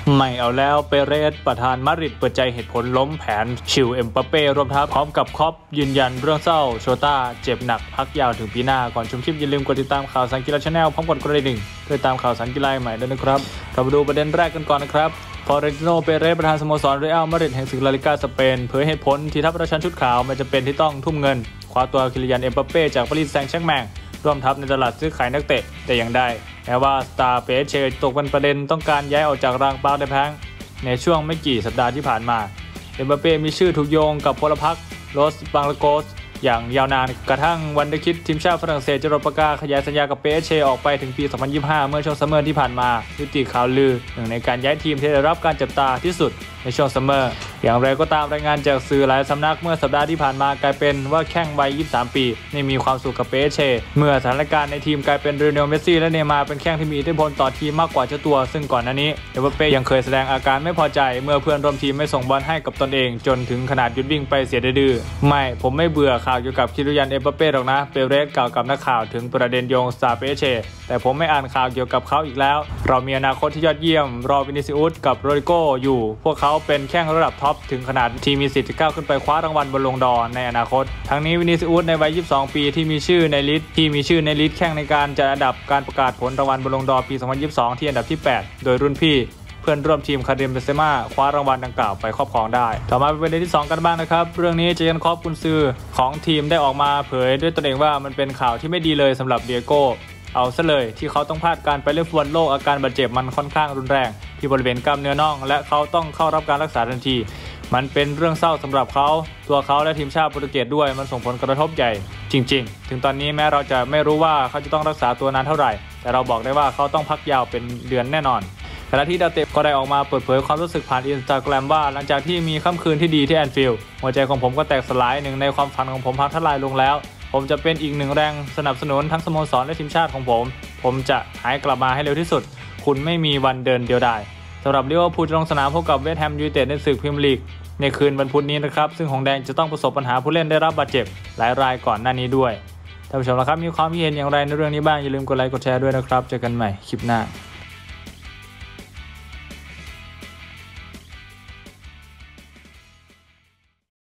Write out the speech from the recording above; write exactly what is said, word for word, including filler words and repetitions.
ไม่เอาแล้วเปเรสประธานมาดริดเปิดใจเหตุผลล้มแผนชิวเอ็มบัปเป้รวมทัพพร้อมกับคอปยืนยันเรื่องเศร้าโชต้าเจ็บหนักพักยาวถึงปีหน้าก่อนชมคลิปอย่าลืมกดติดตามข่าวสารกีฬาชาแนลพร้อมกดกระดิ่งเพื่อตามข่าวสารกีฬาใหม่ด้วยนะครับเราไปดูประเด็นแรกกันก่อนนะครับฟลอเรนติโนเปเรสประธานสโมสรเรอัลมาดริดแห่งศึกลาลิก้าสเปนเผยเหตุผลที่ทัพราชันชุดขาวไม่จำเป็นที่ต้องทุ่มเงินคว้าตัวคิลิยันเอ็มบัปเป้จากปารีสแซงต์แชร์กแมงร่วมทัพในตลาดซื้อขายนักเตะแต่อย่างใดแม้ว่าสตาร์เปเชตกเป็นประเด็นต้องการย้ายออกจากรางปาร์คเดแพงในช่วงไม่กี่สัปดาห์ที่ผ่านมาเอ็มบัปเป้มีชื่อถูกโยงกับพลพรรคโรสบังลาโกสอย่างยาวนานกระทั่งวันเดคิดทีมชาติฝรั่งเศสจะรประกาศขยายสัญญากับเปเชออกไปถึงปี สองพันยี่สิบห้า เมื่อช่วงซัมเมอร์ที่ผ่านมายุติข่าวลือหนึ่งในการย้ายทีมที่ได้รับการจับตาที่สุดในช่วงซัมเมอร์อย่างไรก็ตามรายงานจากสื่อหลายสำนักเมื่อสัปดาห์ที่ผ่านมากลายเป็นว่าแข้งวัยยี่สิบสามปีไม่มีความสุขกับเปเชเมื่อสถานการณ์ในทีมกลายเป็นเรอัลเมสซี่และเนย์มาร์เป็นแข้งที่มีอิทธิพลต่อทีมมากกว่าเจ้าตัวซึ่งก่อนหน้านี้เอ็มบัปเป้ยังเคยแสดงอาการไม่พอใจเมื่อเพื่อนร่วมทีมไม่ส่งบอลให้กับตนเองจนถึงขนาดหยุดวิ่งไปเสียดื้อไม่ผมไม่เบื่อข่าวเกี่ยวกับคิลิยันเอ็มบัปเป้หรอกนะเปเรสกล่าวกับนักข่าวถึงประเด็นโยงสตาร์เปเชแต่ผมไม่อ่านข่าวเกี่ยวกับเขาอีกแล้วเรามีอนาคตที่ยอดเยี่ยมรอวินิซิอุสกับโรดริโกอยู่พวกเขาเป็นแข้งระดับท็อปถึงขนาดทีมมีสิทธิ์จะก้าวขึ้นไปคว้ารางวัลบอลลงดอร์ในอนาคตทั้งนี้วินิซิอุสในวัยยี่สิบสองปีที่มีชื่อในลิสต์ที่มีชื่อในลิสต์แข้งในการจัดอันดับการประกาศผลรางวัลบอลลงดอร์ปี สองพันยี่สิบสอง ที่อันดับที่แปดโดยรุ่นพี่เพื่อนร่วมทีมคาริมเบนเซม่าคว้ารางวัลดังกล่าวไปครอบครองได้ต่อมาเป็นประเด็นที่สองกันบ้างนะครับเรื่องนี้เจยันคอปกุนซือของทีมได้ออกมาเผยด้วยตนเองว่ามันเป็นข่าวที่ไม่ดีเลยสำหรับเดียโก้เอาซะเลยที่เขาต้องพลาดการไปเล่นฟุตบอลโลกอาการบาดเจ็บมันค่อนข้างรุนแรงที่บริเวณกล้ามเนื้อน่องและเขาต้องเข้ารับการรักษาทันทีมันเป็นเรื่องเศร้าสำหรับเขาตัวเขาและทีมชาติโปรตุเกสด้วยมันส่งผลกระทบใหญ่จริงๆถึงตอนนี้แม้เราจะไม่รู้ว่าเขาจะต้องรักษาตัวนานเท่าไหร่แต่เราบอกได้ว่าเขาต้องพักยาวเป็นเดือนแน่นอนขณะที่ดาวเตะก็ได้ออกมาเปิดเผยความรู้สึกผ่านอินสตาแกรมว่าหลังจากที่มีค่ำคืนที่ดีที่แอนฟิลด์หัวใจของผมก็แตกสลายหนึ่งในความฝันของผมพังทลายลงแล้วผมจะเป็นอีกหนึ่งแรงสนับสนุนทั้งสโมสรและทีมชาติของผมผมจะหายกลับมาให้เร็วที่สุดคุณไม่มีวันเดินเดียวดายสำหรับลิเวอร์พูลจะลงสนามพบกับเวสต์แฮมยูไนเต็ดในศึกพรีเมียร์ลีกในคืนวันพุธนี้นะครับซึ่งหงส์แดงจะต้องประสบปัญหาผู้เล่นได้รับบาดเจ็บหลายรายก่อนหน้านี้ด้วยท่านผู้ชมนะครับมีความคิดเห็นอย่างไรในเรื่องนี้บ้างอย่าลืมกดไลค์กดแชร์ด้วยนะครับเจอกันใหม่คลิปหน้า